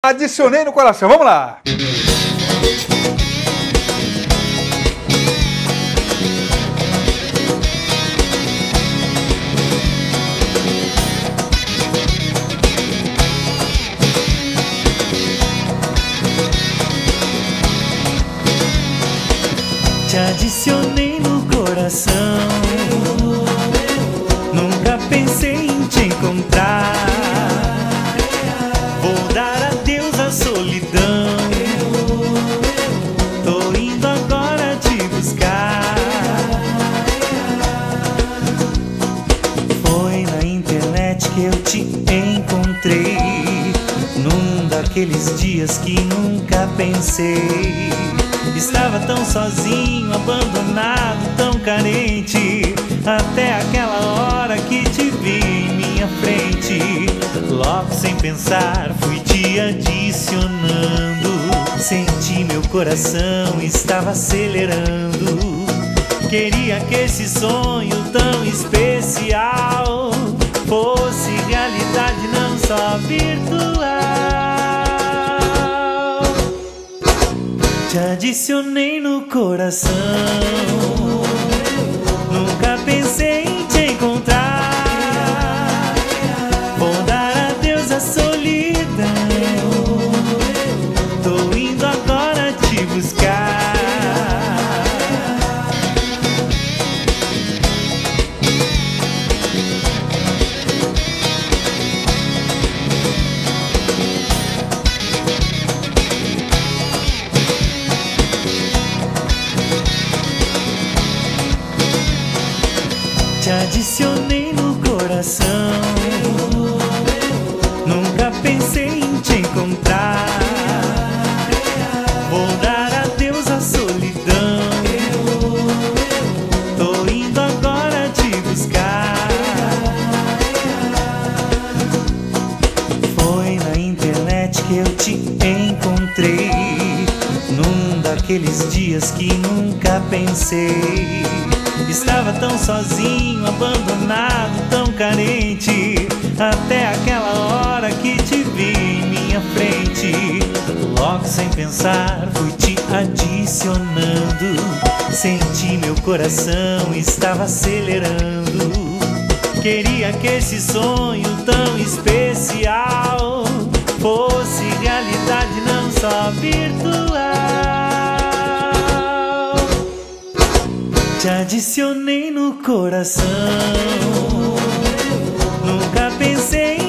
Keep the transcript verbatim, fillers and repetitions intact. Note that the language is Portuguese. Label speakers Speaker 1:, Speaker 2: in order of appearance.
Speaker 1: Adicionei no coração. Vamos lá.
Speaker 2: Te adicionei no coração. Nunca pensei em te encontrar. Vou dar adeus à solidão. Tô indo agora te buscar. Foi na internet que eu te encontrei, num daqueles dias que nunca pensei. Estava tão sozinho, abandonado, tão carente, até aquela hora que te vi em minha frente. Logo sem pensar fui te adicionando. Senti meu coração estava acelerando. Queria que esse sonho tão especial fosse realidade, não só virtual. Te adicionei no coração. Nunca pensei em te encontrar. Vou dar adeus à solidão. Tô indo agora te buscar. Te adicionei no coração. Nunca pensei em te encontrar. Vou dar adeus à solidão. Tô indo agora te buscar. Foi na internet que eu te encontrei, num daqueles dias que nunca pensei. Estava tão sozinho, abandonado, tão carente, até aquela hora que te vi em minha frente. Logo sem pensar fui te adicionando. Senti meu coração estava acelerando. Queria que esse sonho tão especial fosse realidade, não só virtual. Te adicionei no coração. Nunca pensei